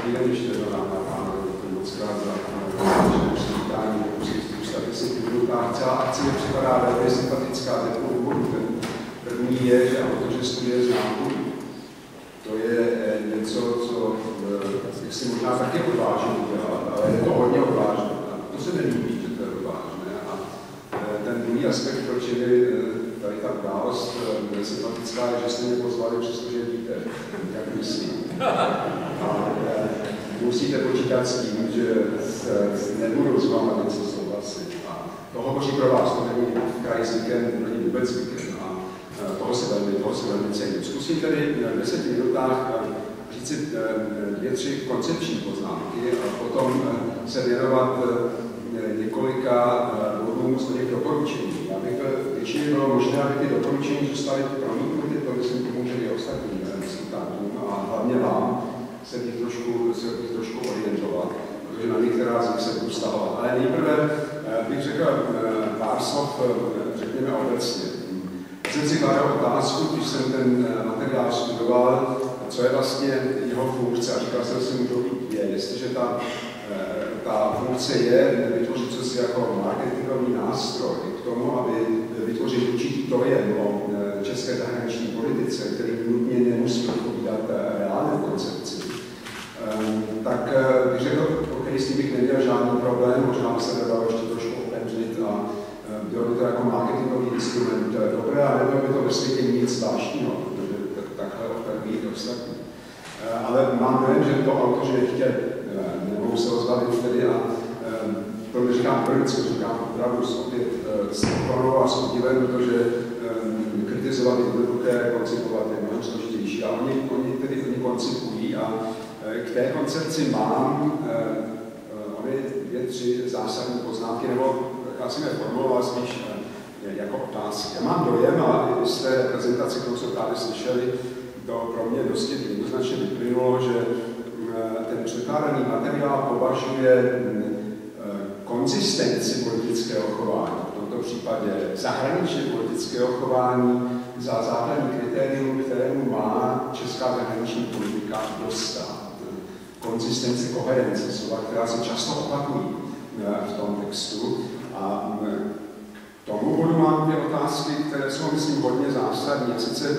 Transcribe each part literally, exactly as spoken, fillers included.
Dobrý den, ještě jednou nám napánu, moc krát za přivítání zůstat si v minutách. Celá akce mi připadá velmi sympatická ze dvou důvodů. Ten první je, že autor, že studuje známku. To je něco, co si možná taky odvážně udělat, ale je to hodně odvážné. To se nelíbí, že to je odvážné. A ten druhý aspekt, proč je tady ta událost sympatická, je, že jste mě pozvali, přestože víte, jak myslím. A musíte počítat s tím, že nebudu s váma něco souhlasit. A to hovoří pro vás, to není v kraji zvykem, není vůbec zvykem. A toho se velmi, toho se velmi cením. Zkusím tedy v deseti minutách říct si dvě, tři koncepční poznámky a potom se věnovat několika bodům z těch doporučení. Já bych většině bylo možné, aby ty doporučení zůstaly promítnuty, to myslím pomůže i ostatním diskutantům a hlavně vám se bych trošku, se bych trošku orientovat, protože na některá z nich se budu vztahovat. Ale nejprve bych řekl pár slov, řekněme obecně. Já jsem si kladl otázku, když jsem ten materiál studoval, co je vlastně jeho funkce. A říkal jsem si, můžou být dvě. Jestliže ta, ta funkce je vytvořit co si jako marketingový nástroj k tomu, aby vytvořil určitý dojem o české zahraniční politice, který nutně nemusí odpovídat reálné koncepci, tak bych řekl, OK, s tím bych neměl žádný problém, možná by se dalo ještě trošku otevřít a bylo by to jako marketingový instrument dobré, a nebylo by to ve světě nic zvláštního, protože takhle operují i ostatní. Ale mám dojem, že to autoři nechtěli, nemohou se rozbavit tedy a to neříkám prvicky, říkám opravdu opět s pokorou a s podívem, protože kritizovat je jednoduché, koncipovat je mnohem složitější. A oni, oni tedy oni koncipují a k té koncepci mám ony dvě, tři zásadní poznámky, nebo já jsem je formuloval spíš jako otázky. Já mám dojem, a z té prezentace, kterou jsme tady slyšeli, to pro mě dosti jednoznačně vyplynulo, že ten překládaný materiál považuje konzistenci politického chování, v tomto případě zahraničně politického chování, za základní kritérium, kterému má česká zahraniční politika dostat. Konzistence, koherence, slova, která se často opakují v tom textu. A k tomu bodu mám dvě otázky, které jsou, myslím, hodně zásadní. Sice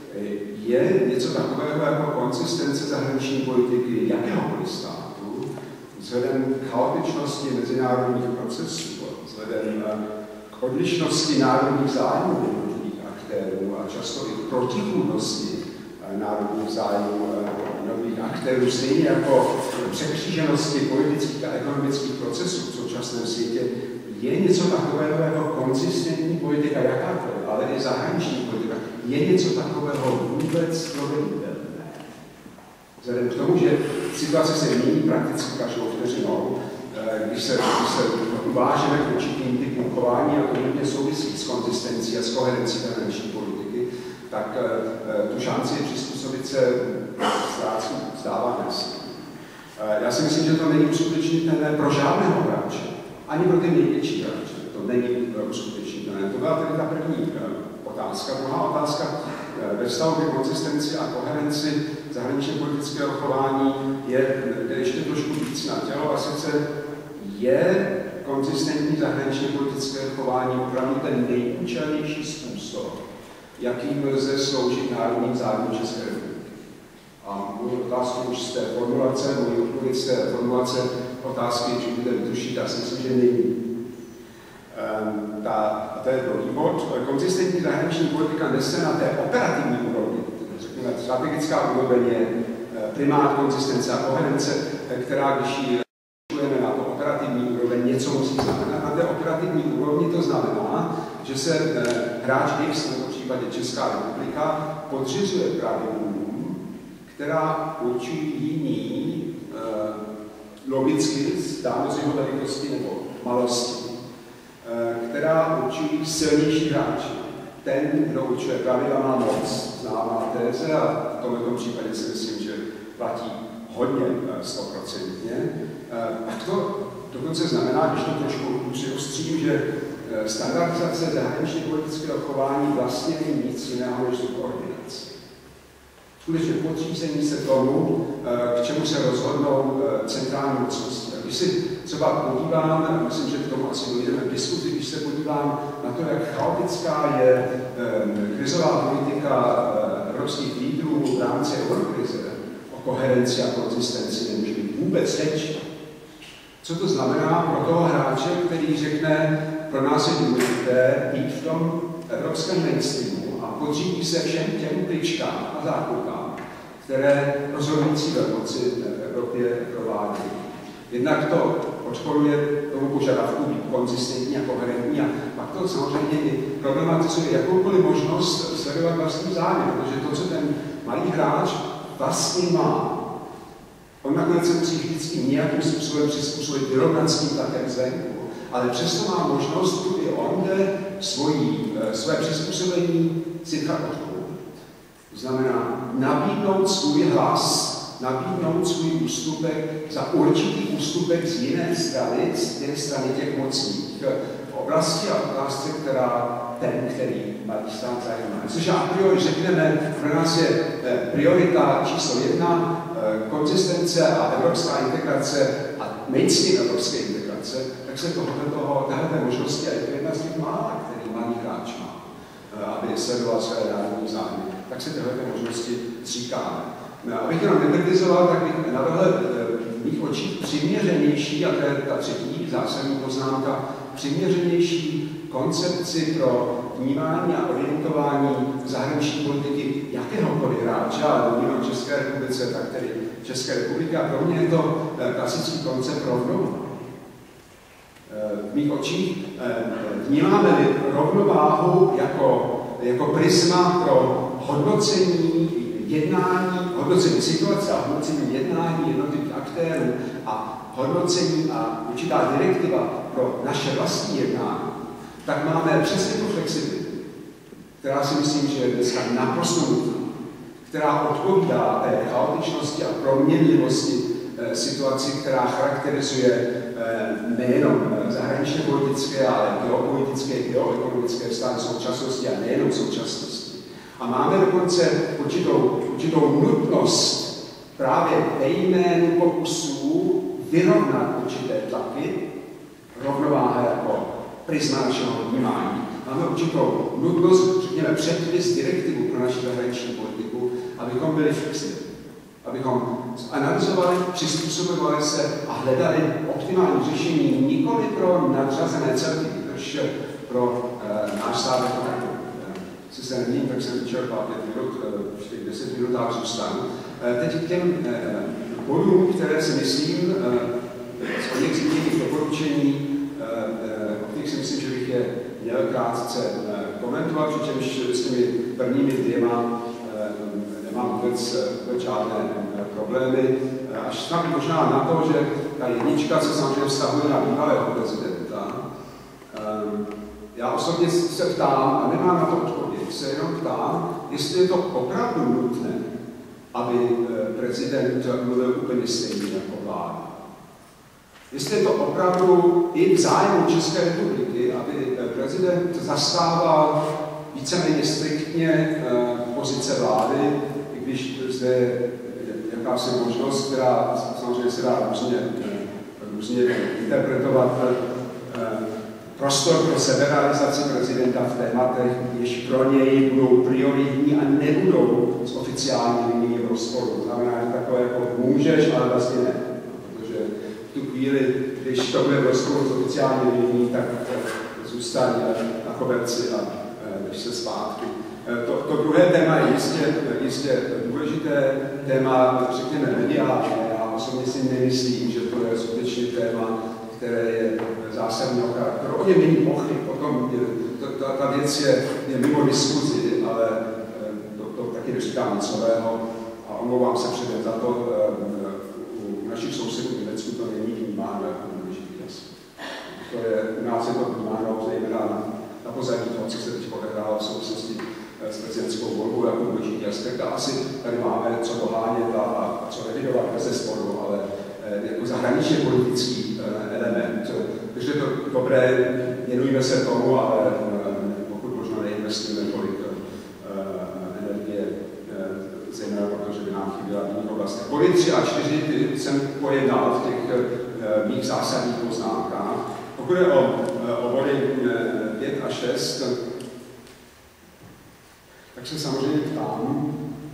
je něco takového jako konzistence zahraniční politiky jakéhokoliv státu, vzhledem k chaotičnosti mezinárodních procesů, vzhledem k odlišnosti národních zájmů jednotlivých aktérů a často i k protichůdnosti národních zájmů nových aktérů, stejně jako překříženosti politických a ekonomických procesů v současném světě, je něco takového jako konzistentní politika, jakákoliv, ale i zahraniční politika, je něco takového vůbec proveditelné. Vzhledem k tomu, že situace se mění prakticky každou vteřinou, když se, když se uvážeme k určitým typům chování, a to nutně souvisí s konzistencí a s koherencí zahraniční politiky, tak tu šanci přizpůsobit se ztrácí, zdává dnes. Já si myslím, že to není uskutečnitelné pro žádného hráče, ani pro ty největší hráče. To není uskutečnitelné. To byla tedy ta první otázka. Druhá otázka ve vztahu ke konzistenci a koherenci zahraničně politického chování je ještě trošku víc na tělo, a sice je konzistentní zahraničně politické chování opravdu ten nejúčelnější způsob, jakým lze sloužit národním zájmům České republiky. A můj otázku už z té formulace, můj odpověď z té formulace otázky, či budete vytušit, já si myslím, že není. Um, ta, a to je druhý bod. Konzistentní zahraniční politika nese na té operativní úrovni, řekněme, strategická úroveň je primát konzistence a koherence, která, když ji rozšiřujeme na to operativní úroveň, něco musí znamenat. Na té operativní úrovni to znamená, že se hráč X, v tomto případě Česká republika, podřizuje pravidlům, která určují jiní eh, logicky, dáme z jeho velikosti nebo malosti, eh, která určují silnější hráči. Ten, kdo určuje pravidla, má moc, známá téze, a v tomto případě si myslím, že platí hodně stoprocentně. Eh, a to dokonce znamená, když to trošku přiostřím, že standardizace zahraničně politického chování vlastně není nic jiného než koordinace. skutečně podřízení se tomu, k čemu se rozhodnou centrální mocnosti. A když si třeba podívám, myslím, že k tomu asi dojdeme v diskuzi, když se podívám na to, jak chaotická je krizová politika evropských lídrů v rámci eurokrize, o koherenci a konzistenci nemůže být vůbec řeč. Co to znamená pro toho hráče, který řekne, pro nás je důležité být v tom evropském mainstreamu a podřídí se všem těm kličkám a zákonám, které rozhodující velmoci v Evropě provádějí. Jednak to odporuje tomu požadavku být konzistentní a koherentní a pak to samozřejmě i problematizuje jakoukoliv možnost sledovat vlastní zájem, protože to, co ten malý hráč vlastně má, on nakonec se musí vždycky nějakým způsobem přizpůsobit vyrovnat s tím tlakem zvenku, ale přesto má možnost, tu i on jde svojí, své přizpůsobení si nechat odkoupit. To znamená nabídnout svůj hlas, nabídnout svůj ústupek za určitý ústupek z jiné strany, z té strany těch mocných v oblasti a otázce, která ten, který malý stát zajímá. Což a priori řekneme, pro nás je priorita číslo jedna, konzistence a evropská integrace a mainstream evropské integrace, tak se tohle možnosti, a je to jedna z těch mála, který malý hráč má, aby sledoval své národní zájmy, tak se tyhle možnosti říkáme. Abych jenom nekritizoval, tak bych navrhl v mých očích přiměřenější, a to je ta třetí zásadní poznámka, přiměřenější koncepci pro vnímání a orientování zahraniční politiky jakéhokoliv hráče, ale mluvím o České republice, tak tedy České republiky, a pro mě je to klasický koncept rovnováhy. V mých očích vnímáme-li rovnováhu jako, jako prisma pro hodnocení jednání, hodnocení situace a hodnocení jednání jednotlivých aktérů a hodnocení a určitá direktiva pro naše vlastní jednání, tak máme přesně tu flexibilitu, která si myslím, že je dneska naprosto nutná, která odpovídá té chaotičnosti a proměnlivosti e, situaci, která charakterizuje e, nejenom zahraničně politické, ale geopolitické, geoekonomické vztahy současnosti a nejenom současnosti. A máme dokonce určitou, určitou nutnost právě ve jménu pokusů vyrovnat určité tlaky, rovnováha jako prisma našeho vnímání. Máme určitou nutnost, řekněme, předpis direktivu pro naši zahraniční politiku, abychom byli flexibilní, abychom analyzovali, přizpůsobovali se a hledali optimální řešení nikoli pro nadřazené celky, protože pro e, náš stát jako takový. Si se nevím, tak jsem vyčerpal pět minut, v těch deset minutách zůstanu. E, teď k těm e, bodům, které si myslím, e, z oněch zmíněných doporučení, o kterých si myslím, že bych je měl krátce komentovat, přičemž s těmi prvními dvěma nemám vůbec, vůbec žádné problémy. Až snad možná na to, že ta jednička se samozřejmě vztahuje na bývalého prezidenta. Já osobně se ptám, a nemám na to odpověď, se jenom ptám, jestli je to opravdu nutné, aby prezident mluvil úplně stejně jako vláda. Jestli je to opravdu i v zájmu České republiky, aby prezident zastával víceméně striktně pozice vlády, i když zde je jakási možnost, která samozřejmě se dá různě, různě interpretovat, prostor pro seberealizaci prezidenta v tématech, jež pro něj budou prioritní a nebudou s oficiální linií v rozporu. To znamená, že takové jako můžeš, ale vlastně ne. Protože v tu chvíli, když to bude v rozporu s oficiální linií, tak zůstane na koberci a jdeš se zpátky. To, to druhé téma je jistě, jistě důležité téma, řekněme, mediálně. Já osobně si nemyslím, že to je skutečně téma, které je zásadního charakteru. O něm není pochyb, o tom, ta, ta věc je, je mimo diskuzi, ale to, to taky neříkám nic nového a omlouvám se předem za to. U našich sousedů v Německu to není vnímáno jako důležitý čas. To je, u nás je to vnímáno zejména na, na pozadí toho, co se teď odehrálo v souvislosti s prezidentskou volbou jako důležitý aspekt. A asi tady máme co dohánět a, a co revidovat bez sporu, ale jako zahraničně politický element. Takže je to dobré, věnujeme se tomu, ale pokud možná neinvestujeme tolik energie, zejména v jiných oblastech. Body tři a čtyři ty jsem pojednal v těch e, mých zásadních poznámkách. Pokud je o, o body pět a šest, tak se samozřejmě ptám,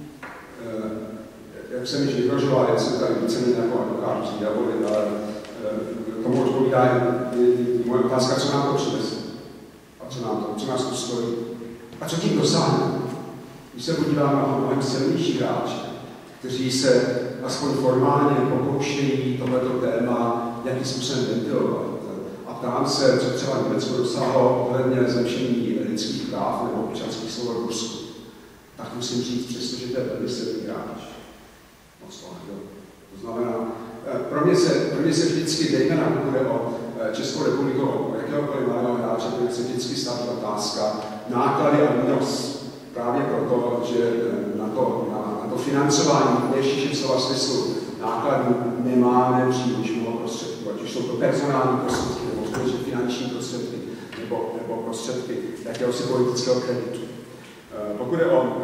e, jak jsem již vyhrožoval, jak se tady víceméně jako advokát přijde, ale e, tomu odpovídá moje otázka, co nám to přinese a co nám to, co nás to stojí a co tím dosáhne. Když se podíváme na mnohem silnější hráče, kteří se aspoň formálně pokoušejí tohleto téma nějakým způsobem ventilovat. A ptám se, co třeba Německo dosáhlo ohledně zlepšení lidských práv nebo občanských svobod v Rusku. Tak musím říct, přestože to je velmi silný hráč. Moc to nebyl. To znamená, pro mě se, pro mě se vždycky, zejména pokud jde o Českou republiku, o jakéhokoliv malého hráče, pro mě se vždycky staví otázka náklady a výnos. Právě proto, že na to, na, na to financování v nejširším slova smyslu nákladů nemáme příliš mnoho prostředků, ať už jsou to personální prostředky, nebo skutečně finanční prostředky, nebo, nebo prostředky jakéhosi politického kreditu. Pokud je o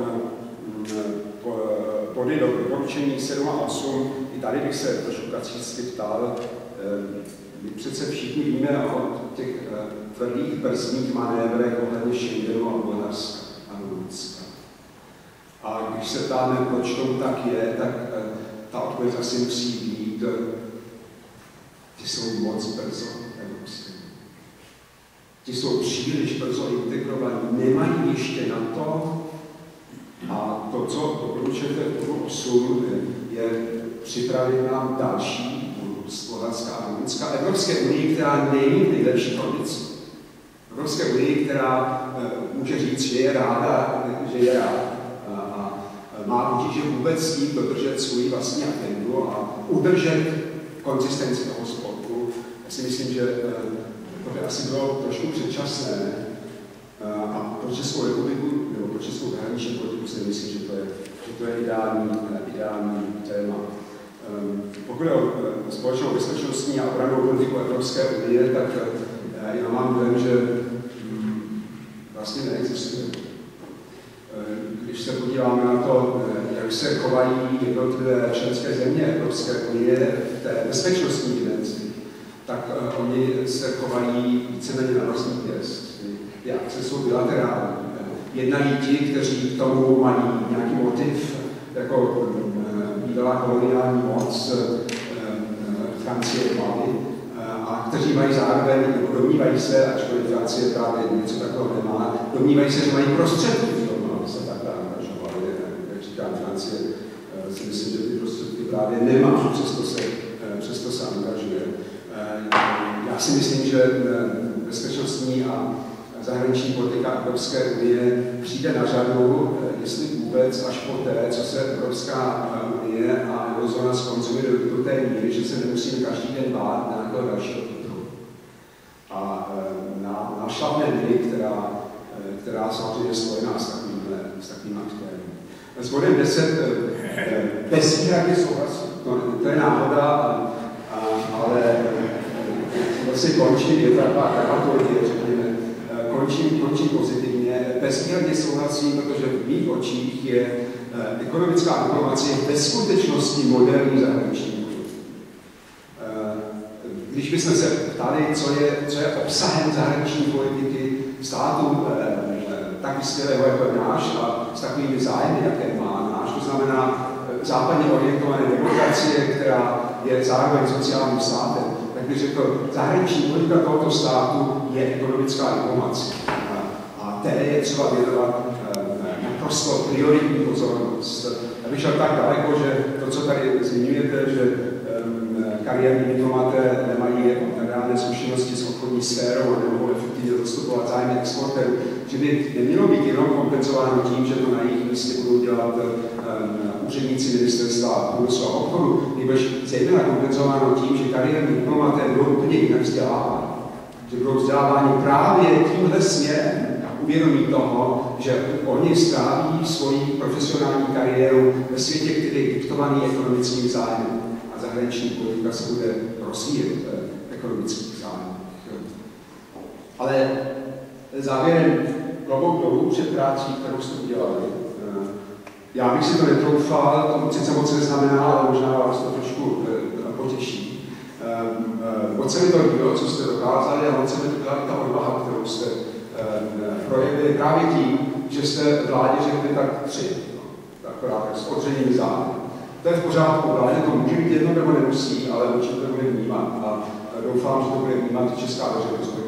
body do doporučení sedm a osm, i tady bych se trošku kacícky ptal, my přece všichni víme o těch tvrdých brzdních manévrech ohledně Schengenu a Bulharska. A když se ptáme, proč tomu tak je, tak ta odpověď asi musí být, ti jsou moc brzo evropské. Ti jsou příliš brzo integrovaní, nemají ještě na to. A to, co doporučujete v bodu osm, je připravit nám další Bulharska a Rumunska. Evropské unii, která není v nejlepší kondici. Evropské unii, která může říct, že je ráda, že je ráda. Má potíže vůbec s tím dodržet svůj vlastní agendu a udržet konzistenci toho spolku. Já si myslím, že to by asi bylo trošku předčasné a pro Českou republiku nebo pro Českou zahraniční politiku si myslím, že to je, že to je ideální, ideální téma. Pokud je o společnou bezpečnostní a obrannou politiku Evropské unie, tak já mám dojem, že vlastně neexistuje. Když se podíváme na to, jak se chovají jednotlivé členské země Evropské unie v té bezpečnostní dimenzi, tak uh, oni se chovají víceméně na vlastní pěst. Ty akce jsou bilaterální. Jednají ti, kteří k tomu mají nějaký motiv, jako uh, bývalá koloniální moc uh, uh, Francie Mali, uh, a kteří mají zároveň, nebo domnívají se, ačkoliv Francie právě něco takového nemá, domnívají se, že mají prostředky v tom, aby se takhle angažovali. Jak říká Francie, uh, si myslím, že ty prostředky právě nemá, přesto se, uh, přesto se angažuje. Já si myslím, že bezpečnostní a zahraniční politika Evropské unie přijde na řadu, jestli vůbec, až poté, co se Evropská unie a eurozóna skonzumuje do té míry, že se nemusíme každý den bát nějakého dalšího typu. A na, na šlapné míry, která, která samozřejmě je spojená s takovým, s takovým aktérem. S bodem deset bezvýhradně souhlasím. To, to je náhoda, ale vlastně končím, je taková dramaturgie, řekněme, končím, končím pozitivně. Bezvýhradně souhlasím, protože v mých očích je ekonomická diplomacie ve skutečnosti moderní zahraniční politika. Když bychom se ptali, co je, co je obsahem zahraniční politiky státu tak vyspělého jako je náš a s takovými zájmy, jaké má náš, to znamená západně orientované demokracie, která je zároveň sociálním státem, tak bych řekl, zahraniční politika tohoto státu je ekonomická diplomacie. A té je třeba věnovat naprosto prioritní pozornost. Já bych šel tak daleko, že to, co tady zmiňujete, že kariérní diplomaté nemají reálné zkušenosti s obchodní sférou a nemohou efektivně zastupovat zájmy exporterů, že by nemělo být jenom kompenzováno tím, že to na jejich místě budou dělat um, úředníci ministerstva průmyslu a obchodu, nebož zejména kompenzováno tím, že kariérní diplomaté budou úplně jinak vzděláváni. Že budou vzděláváni právě tímhle směrem uvědomí toho, že oni stráví svoji profesionální kariéru ve světě, který je diktovaný ekonomickým zájmem. Zahraniční politika se bude rozvíjet ekonomických zájmů. Ale závěrem klobouk dolů před prácí, kterou jste udělali. Já bych si to netroufal, to sice moc neznamená, ale možná vás to trošku potěší. Moc se mi to líbilo, co jste dokázali, a moc se mi líbila i ta odvaha, kterou jste projevili právě tím, že jste vládě řekli tak tři, akorát tak s odřeným zájem. To je v pořádku, vládě to může být jedno nebo nemusí, ale určitě to bude vnímat a doufám, že to bude vnímat česká veřejnost.